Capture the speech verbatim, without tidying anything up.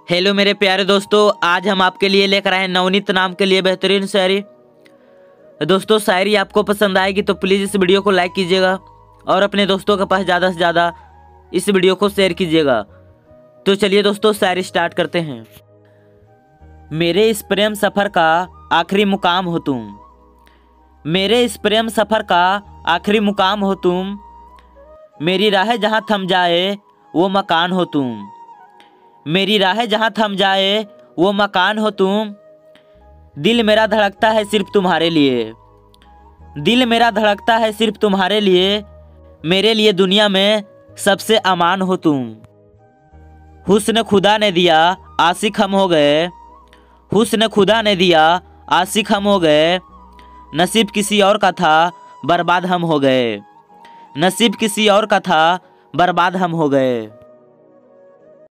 Hello मेरे प्यारे दोस्तों, आज हम आपके लिए लेकर आए हैं नवनीत नाम के लिए बेहतरीन शायरी। दोस्तों, शायरी आपको पसंद आएगी तो प्लीज़ इस वीडियो को लाइक कीजिएगा और अपने दोस्तों के पास ज़्यादा से ज़्यादा इस वीडियो को शेयर कीजिएगा। तो चलिए दोस्तों, शायरी स्टार्ट करते हैं। मेरे इस प्रेम सफ़र का आखिरी मुकाम हो तुम, मेरे इस प्रेम सफ़र का आखिरी मुकाम हो तुम, मेरी राह जहाँ थम जाए वो मकान हो तुम, मेरी राह जहाँ थम जाए वो मकान हो तुम। दिल मेरा धड़कता है सिर्फ तुम्हारे लिए, दिल मेरा धड़कता है सिर्फ तुम्हारे लिए, मेरे लिए दुनिया में सबसे अमान हो तुम। हुस्न खुदा ने दिया आशिक हम हो गए, हुस्न खुदा ने दिया आशिक हम हो गए, नसीब किसी और का था बर्बाद हम हो गए, नसीब किसी और का था बर्बाद हम हो गए।